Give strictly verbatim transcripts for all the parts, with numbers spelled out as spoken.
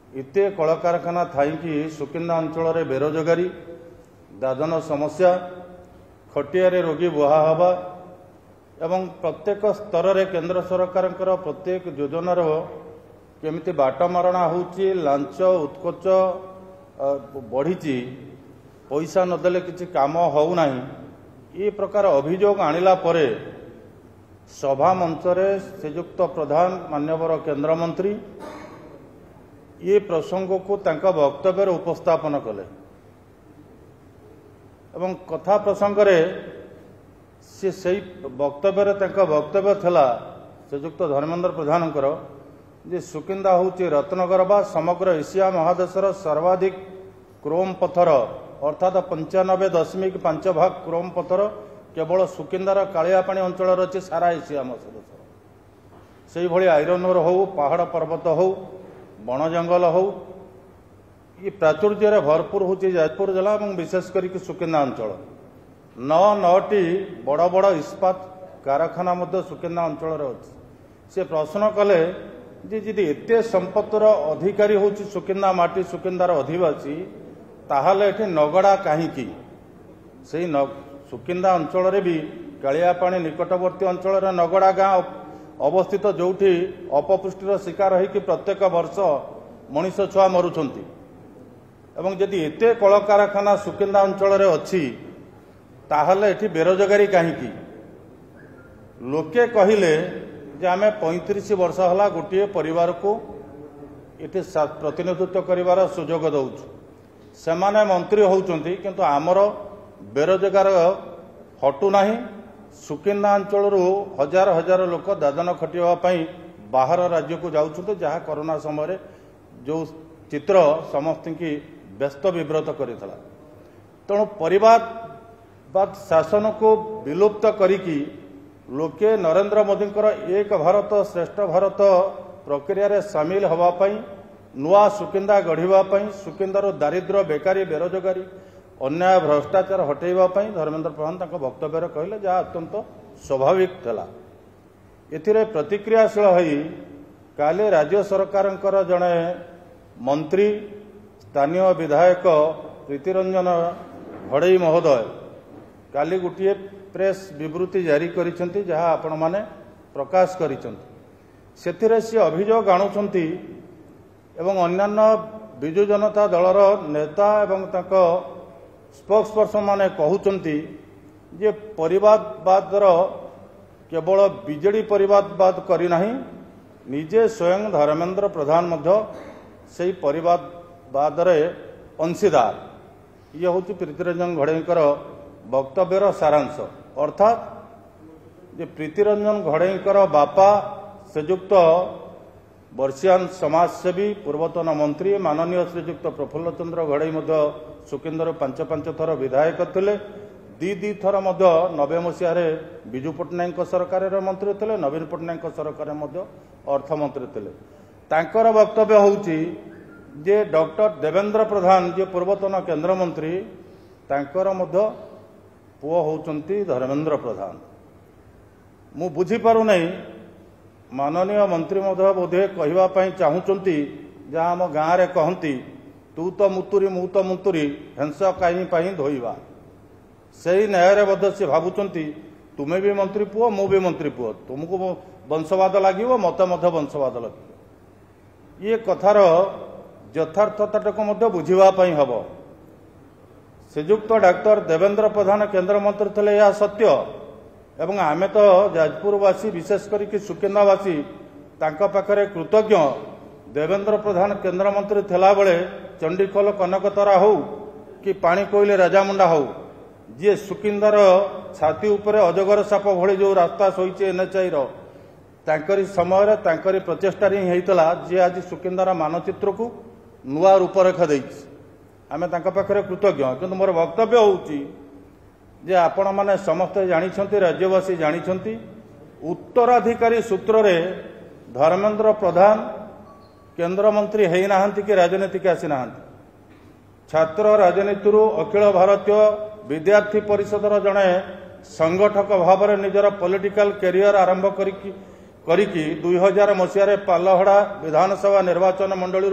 इते कलकारखाना थाईकि सुकिंदा अंचल बेरोजगारी दादन समस्या खटियारे रोगी बुहा हवा एवं प्रत्येक स्तर रे केंद्र सरकार प्रत्येक योजनार केमिति बाटमारणा होउची लांच उत्कोच बढ़ी पैसा नदेले किसी काम हो नहीं ये प्रकार अभियोग आनिला परे सभा मंचरे श्रीयुक्त प्रधान मान्यवर केंद्र मंत्री ये प्रसंग को तांका वक्तव्य उपस्थापन कले एवं कथा प्रसंग रे से सही वक्तव्य तांका वक्तव्य थला श्रीयुक्त धर्मेंद्र प्रधानकर जे सुकिंदा होची रत्नगर बा समग्र एशिया महादेशर सर्वाधिक क्रोम पथर अर्थात पंचानबे दशमिक पांच भाग क्रोम पथर केवल सुकिंदार कालियापाणी अंचल अच्छे सारा एशिया महादेशर से भली आयरन ओर हो पहाड़ पर्वत हो बण जंगल हो ये प्राचुर्य भरपूर होची जाजपुर जिला और विशेषकर सुकिंदा अंचल नौ नौटी बड़ बड़ इस्पात कारखाना मध्य सुकिंदा अंचल अच्छी से प्रश्न कले जे जी एते संपत्तिर अधिकारी होची सुकिंदा माटी सुकिंदार अधिवासी ताहले एठी नगड़ा काहीकि से सुकिंदा अंचल भी कालियापाणी निकटवर्ती अंचल नगड़ा गाँ अवस्थित जोठी अपपुष्टिर शिकार होकर प्रत्येक वर्ष मनीष छुआ मरुछंती एवं जदि एते कलकारखाना सुकिंदा अंचल अच्छी ताहले एठी बेरोजगारी काहीकि लोके कहिले जे आमे पैंतीस वर्ष हला गोटे परिवार को इटे प्रतिनिधित्व करिवार सुजोग दउछु सेमाने मंत्री होउचंती किंतु आमर बेरोजगार हटू नाही सुकिंदा अंचल हजार हजार लोक दादन खटिया बाहर राज्य को जाउछंती जहाँ कोरोना समय जो चित्र समस्त की व्यस्त विव्रत करथिला तेणु परिवारवाद शासन को विलुप्त करिकी लोके नरेंद्र मोदी एक भारत श्रेष्ठ भारत प्रक्रिया रे सामिल होवाई नुआ सुकिंदा गढ़ापी सुकिंदार दारिद्र्य बेकारी बेरोजगारी अन्याय भ्रष्टाचार हटेवाई धर्मेंद्र प्रधान तक वक्तव्य कहले जहाँ अत्यंत स्वाभाविक था एथिरे प्रतिक्रियाशील होई काले राज्य सरकार जड़े मंत्री स्थानीय विधायक प्रीतिरंजन घड़ई महोदय काली गोटे प्रेस विवृत्ति जारी करिसेंती जहाँ आपण माने प्रकाश करिसेंती सेथिरे से अभियोग आणुछंती एवं अन्यान्य विजु जनता दलर नेता एवं ताको स्पोक्स पर्सन माने कहउछंती जे परिवारवादर केवल बीजेडी परिवारवाद करी नाही निजे स्वयं धर्मेंद्र प्रधान मध्य सेही परिवारवाद रे अंशीदार ये होची प्रीतिरंजन घड़ईकर वक्तव्यर सारांश अर्थात जे प्रीतिरंजन घड़ईकर बापा श्रीयुक्त वर्षियान समाजसेवी पूर्वतन मंत्री माननीय श्रीयुक्त प्रफुल्ल चंद्र घड़ई मध्य सुकिंदर पांच पांच थर विधायक थिले दी दी थर मध्य नबे मसीह विजु पट्टनायक सरकार मंत्री थे नवीन पट्टनायक सरकार मध्य अर्थमंत्री थे तांकर वक्तव्य होउची जे डॉक्टर देवेंद्र प्रधान जे पूर्वतन केंद्र मंत्री तांकर मध्य पुओ होउचंती धर्मेंद्र प्रधान मु बुझी पारु नहीं माननीय मंत्री महोदय बोधे कहवाई चाहूँगी जहाँ आम गाँव में कहती तू तो मुतुरी मु तो मुतुरी हेंस कहीं धोइबा से न्याय बोध से भावुंट तुम्हें भी मंत्री पुओ मु भी मंत्री पुओ तुमको वंशवाद लगे मत वंशवाद लगे ये कथार यथार्थता को बुझापी हम श्रीयुक्त डाक्टर देवेंद्र प्रधान केंद्र मंत्री थे यह सत्य एवं आमे तो जाजपुरवासी विशेष करके सुकिंदावासी तांका पाखरे कृतज्ञ देवेंद्र प्रधान केंद्र मंत्री थिला बेले चंडीखोल कनकतरा हो कि पानी कोइले राजामुंडा हो जी सुकिंदार छाती उपरे अजगर साप भली जो रास्ता सोईचे एनएचआई तांकरी समय तांकरी प्रचेष्टा ही होता जी आज सुकिंदार मानचित्र को नुआ रूपरेखा देइछि आमे तांका पाखरे कृतज्ञ किंतु मोर वक्तव्य होउची जे आपण माने समस्ते जानिछंती राज्यवासी जानिछंती उत्तराधिकारी सूत्र रे धर्मेंद्र प्रधान केंद्र मंत्री हेई नाहंती कि राजनीति के आसी नाहंती छात्र राजनीति अखिल भारतीय विद्यार्थी परिषदर जड़े संगठक भाव में निजर पॉलिटिकल कैरियर आरंभ करिकी दुई हजार मसीह पालहड़ा विधानसभा निर्वाचन मंडली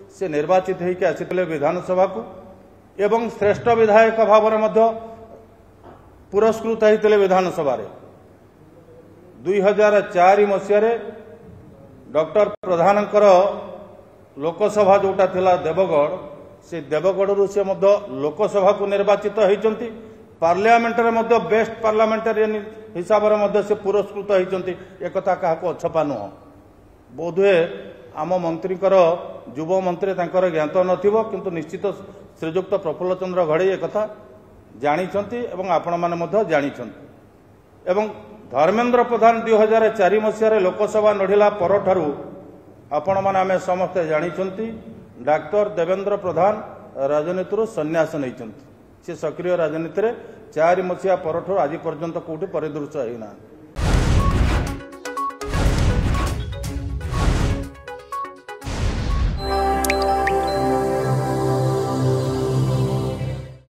से निर्वाचित होकर आसीथिले विधानसभा को एवं श्रेष्ठ विधायक भाव में पुरस्कृत होते विधानसभा दुई हजार चार मसीह डॉक्टर प्रधानकर लोकसभा जोटा थिला देवगढ़ से देवगढ़ से लोकसभा को निर्वाचित होती पार्लियामेंट रे बेस्ट पार्लियामेंटारियन हिसाब से पुरस्कृत होती एक क्या अछपा नुह बोधे आम मंत्री युव मंत्री ज्ञात नथिबो किंतु निश्चित श्रीजुक्त प्रफुल्ल चंद्र घड़ई एक जानिछंती एवं आपण माने जानिछंती एवं धर्मेंद्र प्रधान दुई हजार चार मसीह लोकसभा लढ़िला परठारु आपण माने आमे समस्ते जानिछंती डाक्टर देवेंद्र प्रधान राजनीति संन्यास नहीं से सक्रिय राजनीति चार मसीहा परठू आज पर्यंत कौटी परिदृश्य होना।